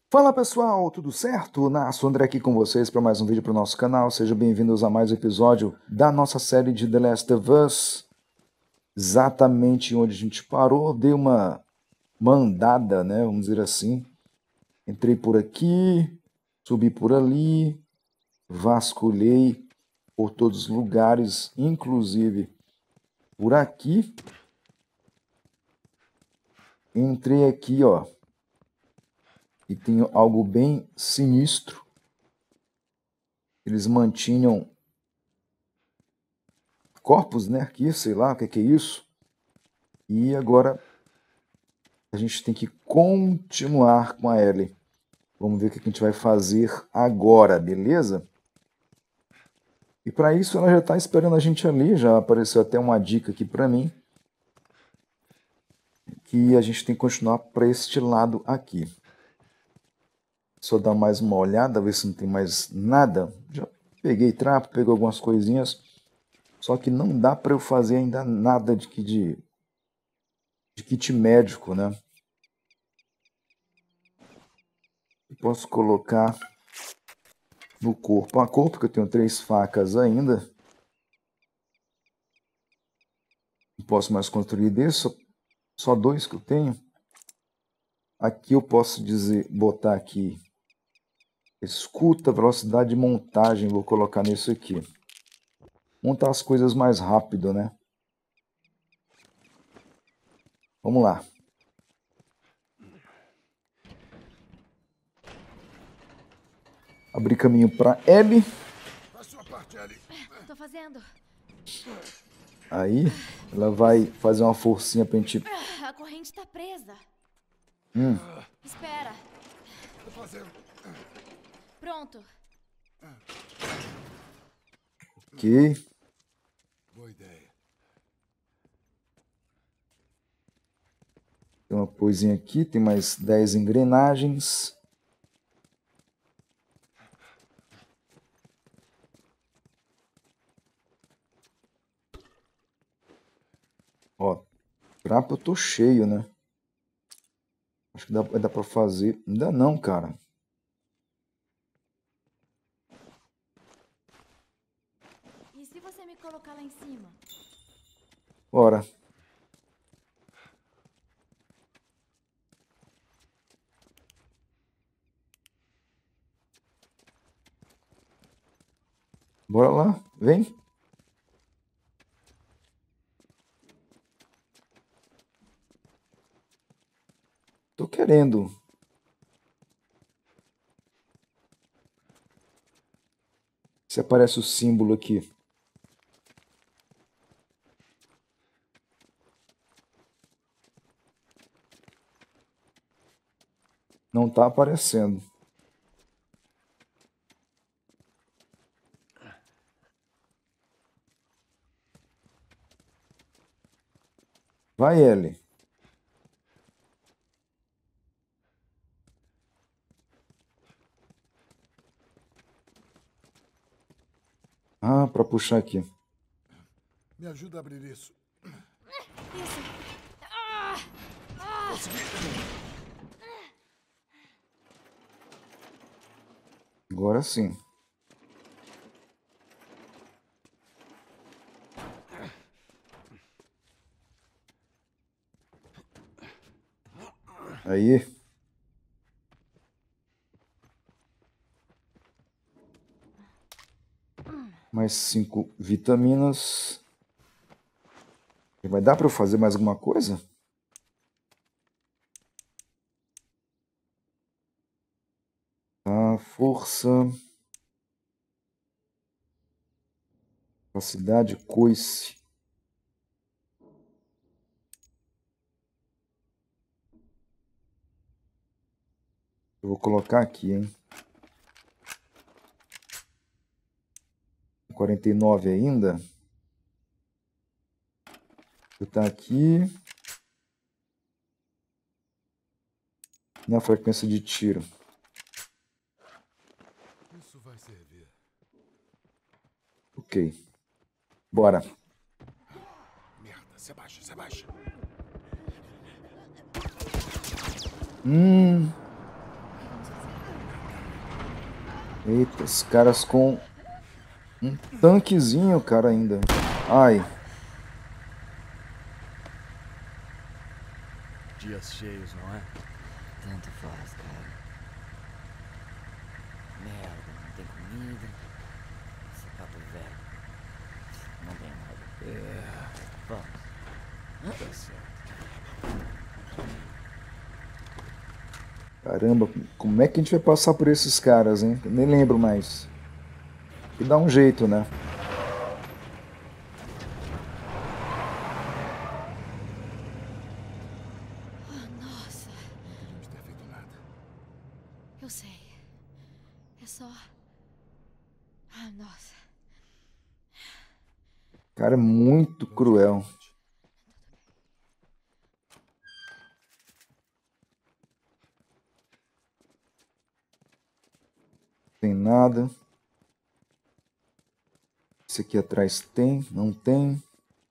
Fala pessoal, tudo certo? Nasso André aqui com vocês para mais um vídeo para o nosso canal. Sejam bem-vindos a mais um episódio da nossa série de The Last of Us. Exatamente onde a gente parou, dei uma andada, né? Vamos dizer assim. Entrei por aqui, subi por ali, vasculhei por todos os lugares, inclusive por aqui. Entrei aqui, ó. E tem algo bem sinistro. Eles mantinham corpos, né? Aqui, sei lá o que é isso. E agora a gente tem que continuar com a Ellie. Vamos ver o que a gente vai fazer agora, beleza? E para isso ela já está esperando a gente ali. Já apareceu até uma dica aqui para mim. Que a gente tem que continuar para este lado aqui. Só dar mais uma olhada, ver se não tem mais nada. Já peguei trapo, peguei algumas coisinhas. Só que não dá para eu fazer ainda nada de kit médico, né? Posso colocar no corpo a corpo, porque eu tenho 3 facas ainda. Não posso mais construir desse, só 2 que eu tenho. Aqui eu posso dizer, botar aqui, escuta, velocidade de montagem, vou colocar nisso aqui. Montar as coisas mais rápido, né? Vamos lá. Abrir caminho para Ellie. Faz sua parte, Ellie. Tô fazendo. Aí, ela vai fazer uma forcinha pra gente... A corrente tá presa. Espera. Tô fazendo. Pronto. Ok. Boa ideia. Tem uma coisinha aqui, tem mais 10 engrenagens. Ó, trapo eu tô cheio, né? Acho que vai dar pra fazer. Ainda não, cara. E se você me colocar lá em cima? Bora. Bora lá, vem. Tô querendo. Se aparece o símbolo aqui. Não tá aparecendo. Vai, Ellie. Ah, para puxar aqui. Me ajuda a abrir isso. Isso. Consegui. Agora sim. Aí. Mais 5 vitaminas. Vai dar para eu fazer mais alguma coisa? Tá, força. Capacidade, coice. Eu vou colocar aqui, hein? 49 ainda. Vou botar aqui. Na frequência de tiro. Isso vai servir. Ok. Bora. Merda, se abaixa, se abaixa. Eita, os caras com um tanquezinho, cara, ainda. Ai, Dias cheios, não é? Tanto faz, cara. Merda, não tem comida. Sapato velho. Não tem nada. Vamos. Tá certo. caramba, como é que a gente vai passar por esses caras, hein? Eu nem lembro mais. E dá um jeito, né? Nossa, Não devíamos ter feito nada. eu sei. É só. Nossa. Cara, é muito cruel. Tem nada. Esse aqui atrás tem, não tem.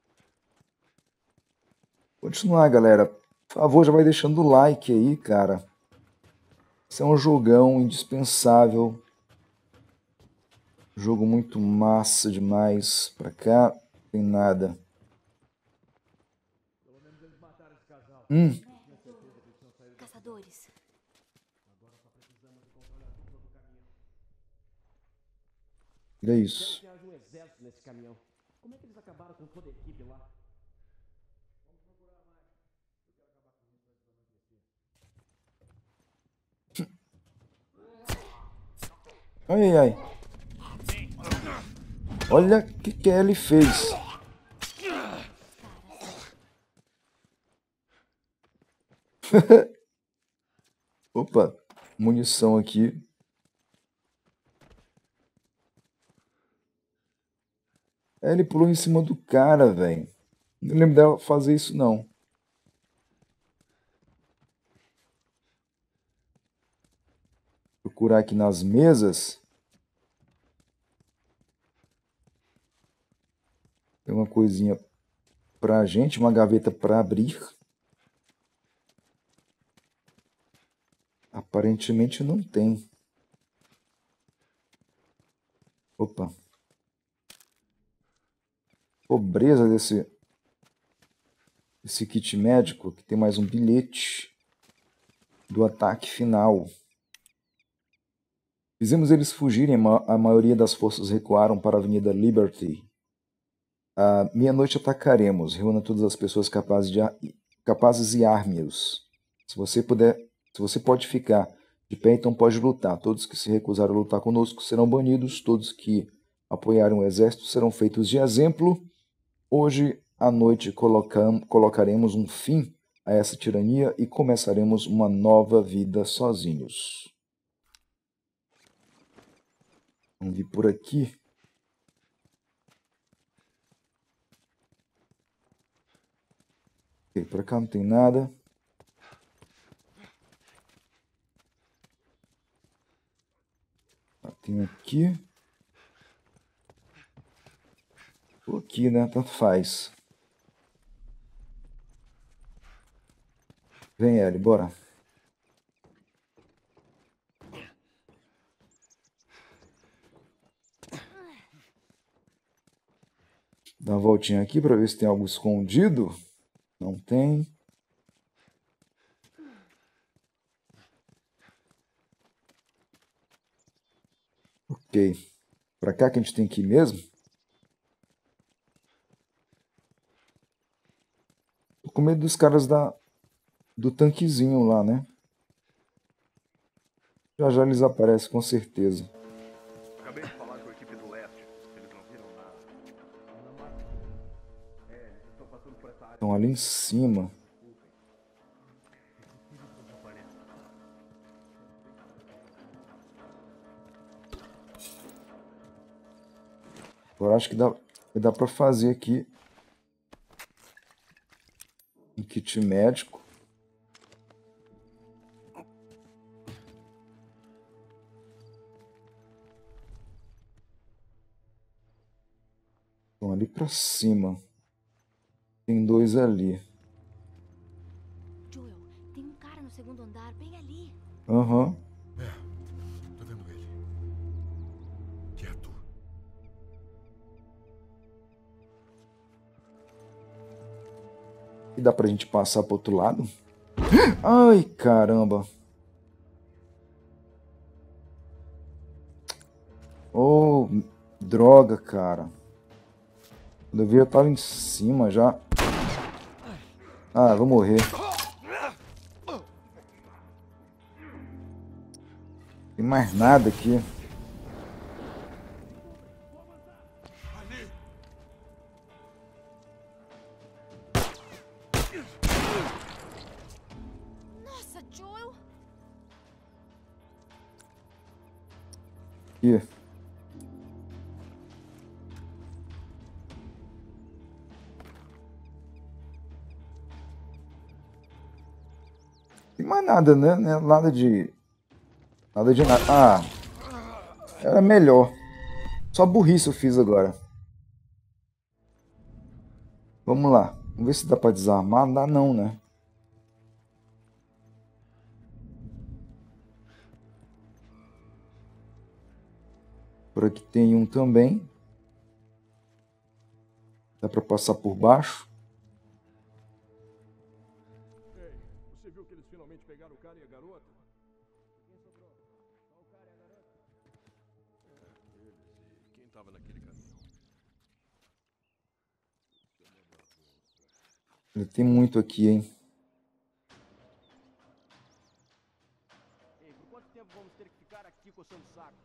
Continuar, galera. Por favor, já vai deixando o like aí, cara. Esse é um jogão indispensável. Jogo muito massa demais. Pra cá, não tem nada. Caçadores. Olha isso. Que haja um exército nesse caminhão. Como é que eles acabaram com toda a equipe lá? Ai, ai, ai. Olha o que ele fez. Opa, munição aqui. Ele pulou em cima do cara, velho. Não lembro dela fazer isso, não. Procurar aqui nas mesas. Tem uma coisinha pra gente, uma gaveta pra abrir. Aparentemente não tem. Opa. Pobreza desse kit médico, que tem mais um bilhete do ataque final. Fizemos eles fugirem, a maioria das forças recuaram para a Avenida Liberty. À meia-noite atacaremos, reúna todas as pessoas capazes e arme-os. Se você pode ficar de pé, então pode lutar. Todos que se recusaram a lutar conosco serão banidos, todos que apoiarem o exército serão feitos de exemplo. Hoje à noite colocaremos um fim a essa tirania e começaremos uma nova vida sozinhos. Vamos vir por aqui. Ok, por cá não tem nada. Tem aqui. Ou aqui, né? Tanto faz. Vem, Ellie, bora. Dá uma voltinha aqui para ver se tem algo escondido. Não tem. Ok. Pra cá que a gente tem que ir mesmo? Tô com medo dos caras do tanquezinho lá, né? Já já eles aparecem com certeza. Acabei de falar com a equipe do leste. Eles não viram nada. Eles estão passando por essa área. Estão ali em cima. Agora acho que dá pra fazer aqui um kit médico. Estão ali pra cima. Tem dois ali. Joel, tem um cara no segundo andar, bem ali. Aham. É, tô vendo ele. E dá pra gente passar pro outro lado? Ai, caramba. Oh, droga, cara. Quando eu vi, eu tava em cima já. Ah, vou morrer. Tem mais nada aqui. Nossa, Joel! Aqui. Tem mais nada, né? Nada de... Nada de nada. Ah, era melhor. Só burrice eu fiz agora. Vamos lá. Vamos ver se dá pra desarmar. Não dá não, né? Por aqui tem um também. Dá pra passar por baixo. Ei, você viu que eles finalmente pegaram o cara e a garota? Quem sobrou? Só o cara e a garota? Eles e quem tava naquele caminhão. Tem muito aqui, hein? Ei, por quanto tempo vamos ter que ficar aqui coçando o saco?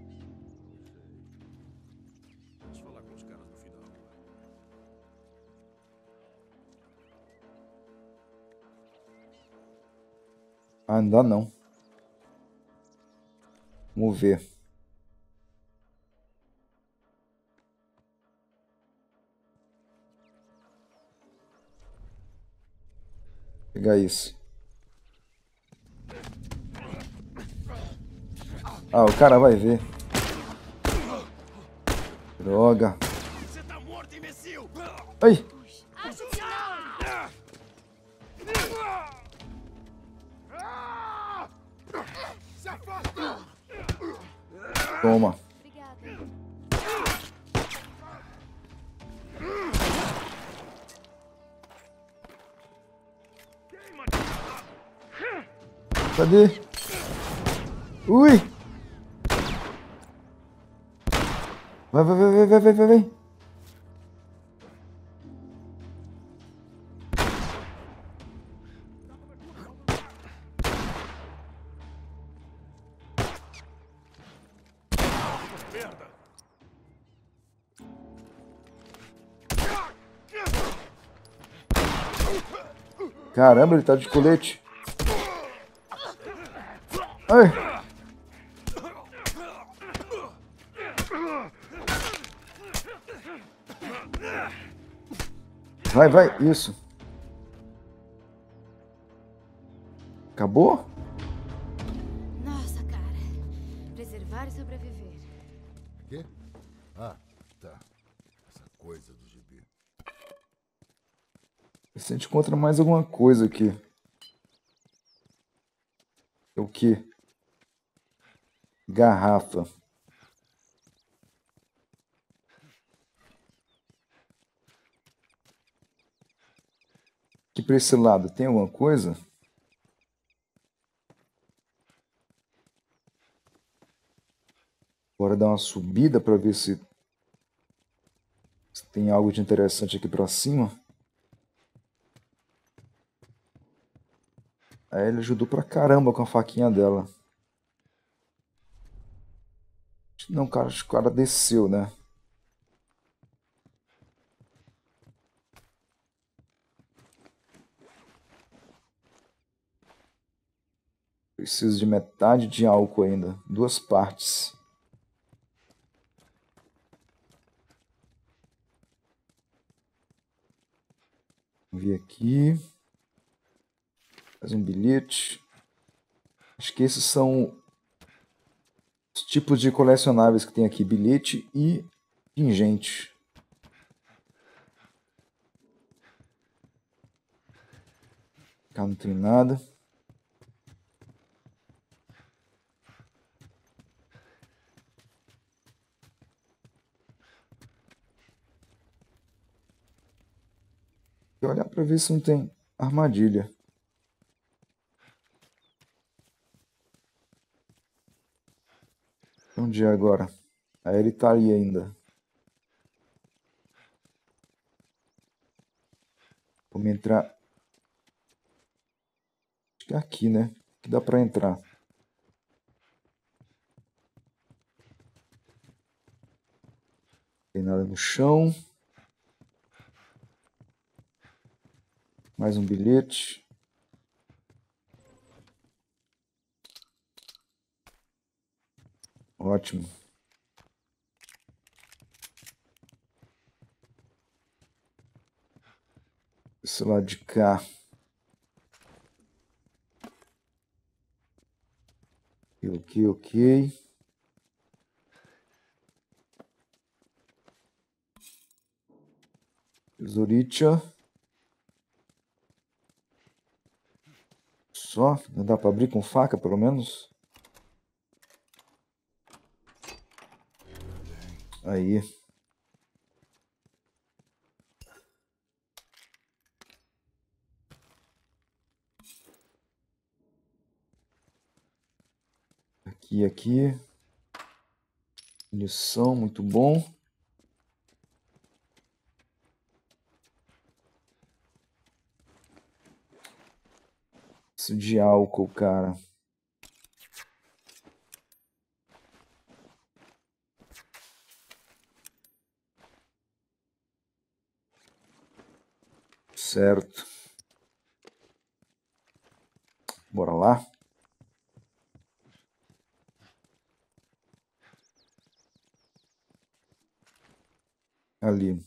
Vamos falar com os caras no fim da rua. Ah, não dá não. Vamos ver. Pegar isso. Ah, o cara vai ver. Droga. Você tá morto, imbecil! Ai! Acho que não! Se afasta! Toma. Obrigada. Cadê? Ui! Vai, vai, vai, vai, vai, vai, vai. Merda! Caramba, ele tá de colete. Ai! Vai, vai, isso. Acabou? Nossa, cara. Preservar e sobreviver. Quê? Ah, tá. Essa coisa do gibi. Ver se a gente encontra mais alguma coisa aqui. É o quê? Garrafa. Aqui para esse lado tem alguma coisa? Bora dar uma subida para ver se tem algo de interessante aqui para cima. Aí ele ajudou pra caramba com a faquinha dela. Não, cara, acho que o cara desceu, né? Preciso de metade de álcool ainda. 2 partes. Vamos ver aqui. Mais um bilhete. Acho que esses são os tipos de colecionáveis que tem aqui. Bilhete e pingente. Cá não tem nada. Vou olhar pra ver se não tem armadilha. Onde é agora? Aí ele tá ali ainda. Vamos entrar. Acho que é aqui, né? Que dá pra entrar. Tem nada no chão. Mais um bilhete. Ótimo. Esse lado de cá. Ok. Tesouricha. Só? Não dá pra abrir com faca, pelo menos? Aí. Aqui. Munição, muito bom. Isso de álcool, cara. Certo. Bora lá. Ali.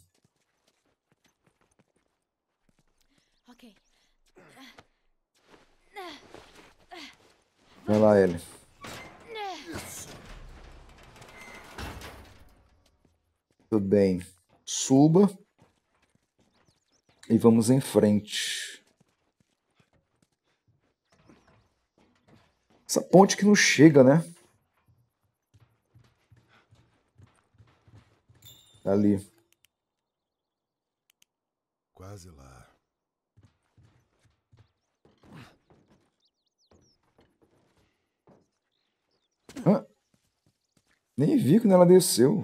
Ok. Vai lá, Ellie. Tudo bem. Suba. E vamos em frente. Essa ponte que não chega, né? Tá ali. Quase lá. Hã? Nem vi quando ela desceu.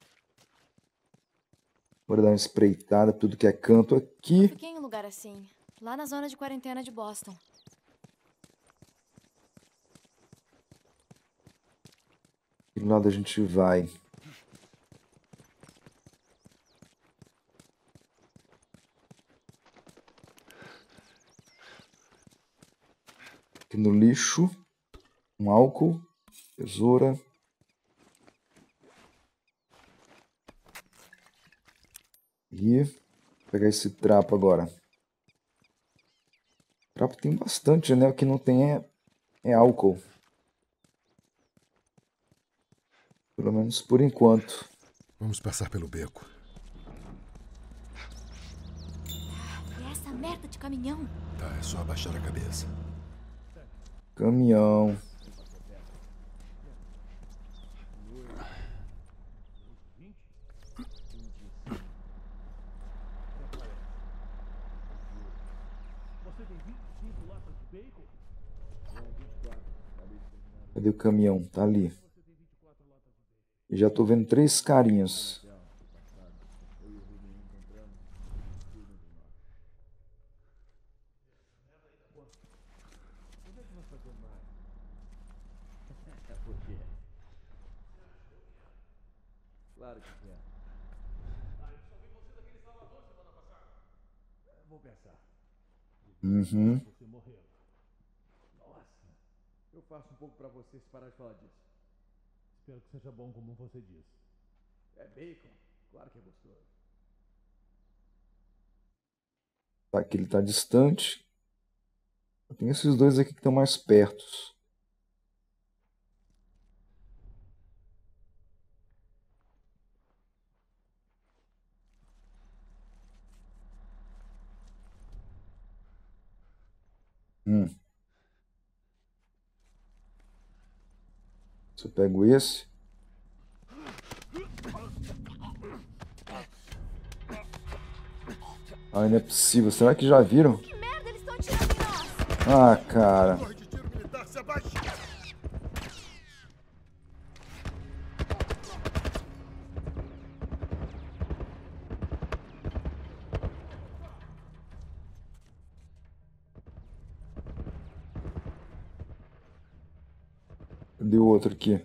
Bora dar uma espreitada, tudo que é canto aqui. Fiquei em um lugar assim, lá na zona de quarentena de Boston. Que lado a gente vai? Aqui no lixo. Um álcool. Tesoura. E vou pegar esse trapo agora. Trapo tem bastante, né? O que não tem é álcool. Pelo menos por enquanto. Vamos passar pelo beco. E essa merda de caminhão? Tá, é só abaixar a cabeça. Caminhão. Cadê o caminhão? Tá ali. E já tô vendo 3 carinhas. Claro que quer. Eu só vi você daquele Salvador semana passada. Vou pensar. Uhum. Você morreu. Nossa. Eu faço um pouco pra você se parar de falar disso. Espero que seja bom como você diz. É bacon. Claro que é gostoso. Tá, aqui ele tá distante. Tem esses dois aqui que estão mais perto. Se eu pego esse. Ai, não é possível. Será que já viram? Que merda, eles estão atirando em nós! Ah, cara. Torre de tiro militar, se abaixe! Cadê o outro aqui?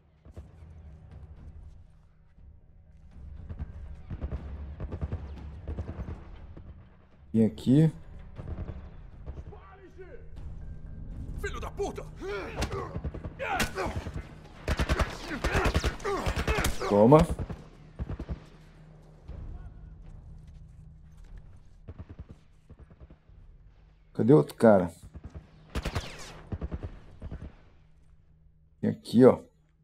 Vem aqui. Filho da puta! Toma. Cadê o outro cara? Vem aqui, ó.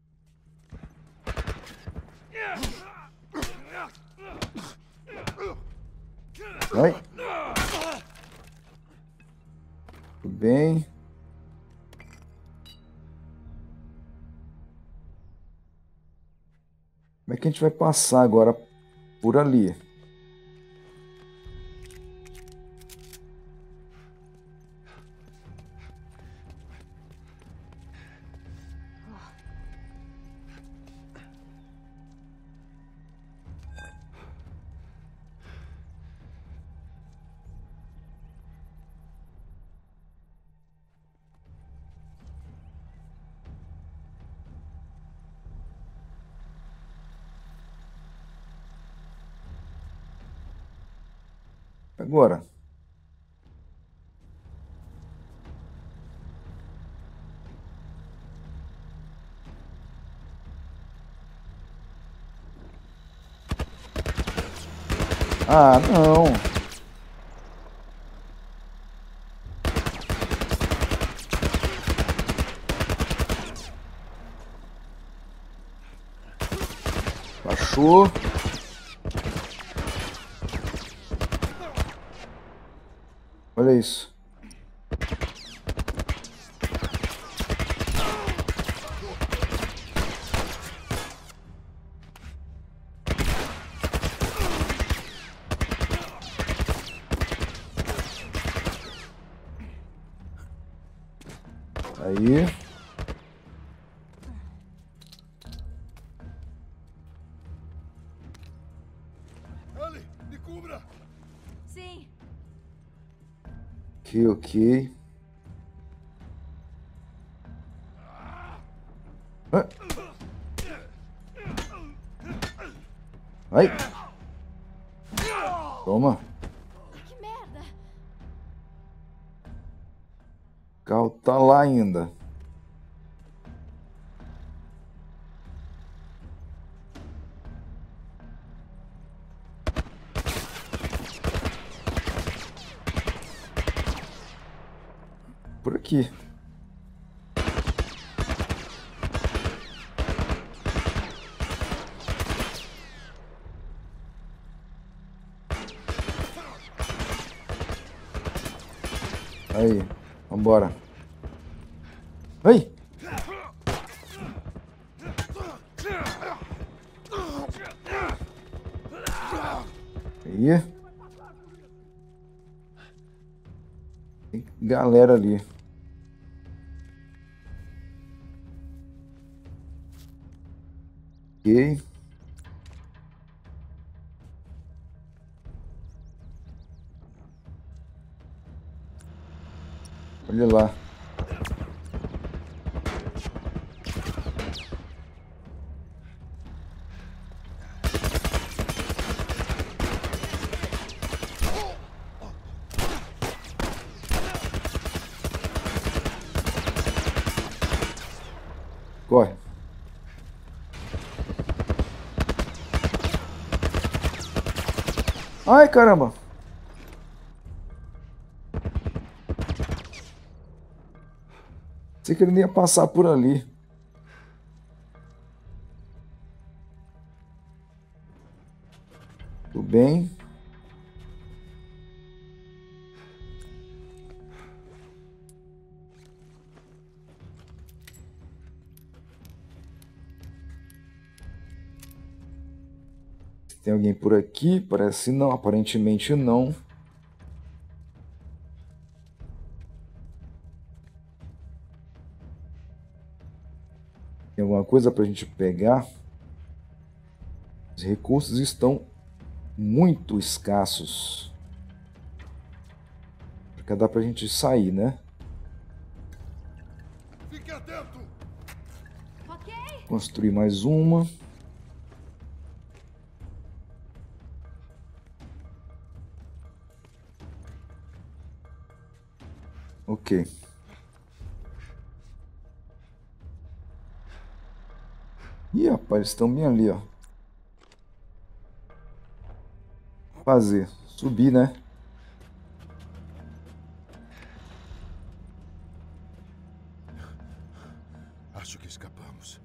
Vai. Tudo bem. Como é que a gente vai passar agora por ali? Agora. Ah, não. Baixou. Olha isso. Aí. Ellie, me cubra! Sim, Ok, ok. Ah. Vai. Toma. que merda! O carro tá lá ainda. Por aqui. Aí, vambora. Ai! Aí. Tem galera ali. Ok. Olha lá. Corre. Ai, caramba. Sei que ele nem ia passar por ali. Tudo bem. Tem alguém por aqui? Parece não, aparentemente não. alguma coisa pra gente pegar. Os recursos estão muito escassos. Porque dá pra gente sair, né? Fique atento! Ok? Construir mais uma. Ok. Ih, rapaz, eles estão bem ali, ó. Fazer. Subir, né? Acho que escapamos.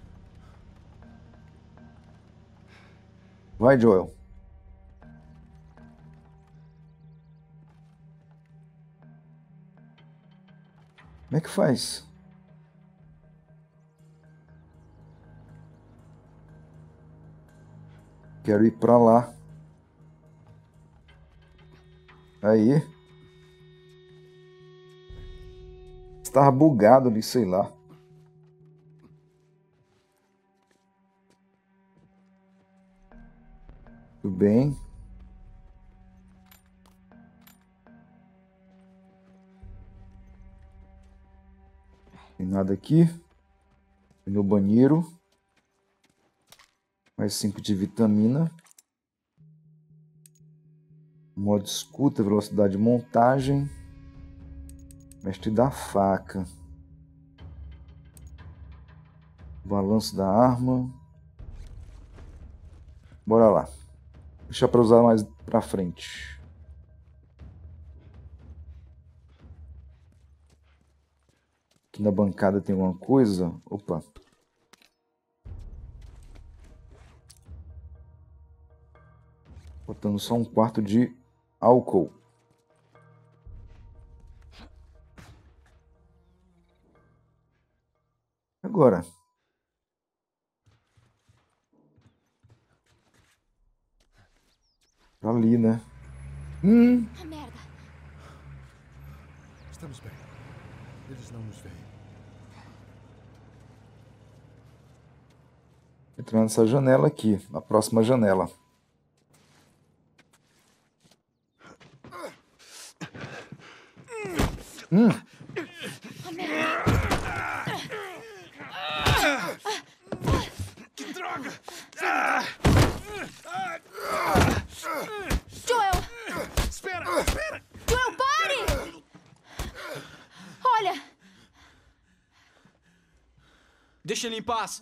Vai, Joel. Como é que faz? Quero ir pra lá. Aí. Estava bugado ali, sei lá. Tudo bem. Tem nada aqui. No banheiro. Mais 5 de vitamina. Modo escuta, velocidade de montagem. Mestre da faca. Balanço da arma. Bora lá. Deixa para usar mais pra frente. Aqui na bancada tem alguma coisa. Opa. Botando só um quarto de álcool. Agora. Tá ali, né? Ah, merda. Estamos bem. Eles não nos veem. Entrar nessa janela aqui. Na próxima janela. Ah, merda. Que droga! Joel! Espera! Espera! Joel, pare! Olha! Deixa ele em paz.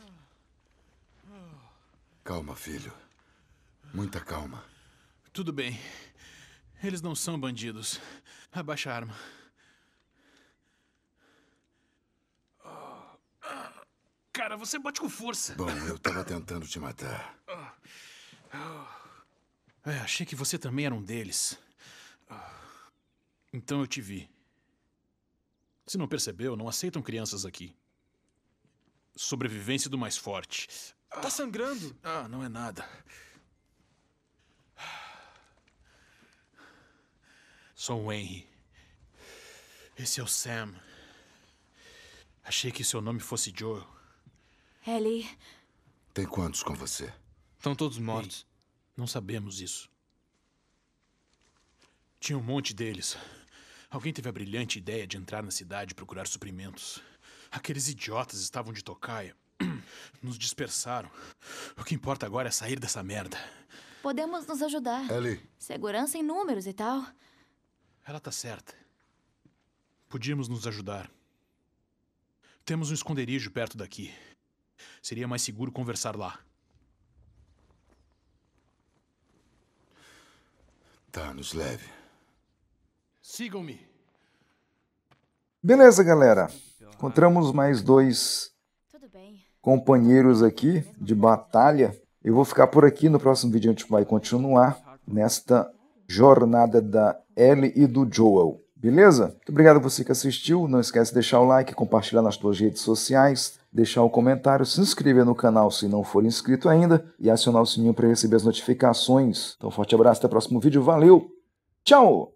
Calma, filho. Muita calma. Tudo bem. Eles não são bandidos. Abaixa a arma. Cara, você bate com força. Bom, eu tava tentando te matar. Achei que você também era um deles. Então eu te vi. Se não percebeu, não aceitam crianças aqui. Sobrevivência do mais forte. Tá sangrando. Não é nada. Sou o Henry. Esse é o Sam. Achei que seu nome fosse Joel. Ellie, Tem quantos com você? Estão todos mortos. Não sabemos isso. Tinha um monte deles. Alguém teve a brilhante ideia de entrar na cidade e procurar suprimentos. Aqueles idiotas estavam de tocaia. Nos dispersaram. O que importa agora é sair dessa merda. podemos nos ajudar. Ellie, Segurança em números e tal. Ela tá certa. Podíamos nos ajudar. Temos um esconderijo perto daqui. Seria mais seguro conversar lá. tá, nos leve. Sigam-me. Beleza, galera. Encontramos mais 2 Tudo bem. companheiros aqui de batalha. Eu vou ficar por aqui. No próximo vídeo a gente vai continuar nesta jornada da Ellie e do Joel. Beleza? Muito obrigado a você que assistiu. Não esquece de deixar o like, compartilhar nas suas redes sociais, deixar um comentário, se inscrever no canal se não for inscrito ainda e acionar o sininho para receber as notificações. Então, forte abraço, até o próximo vídeo. Valeu! Tchau!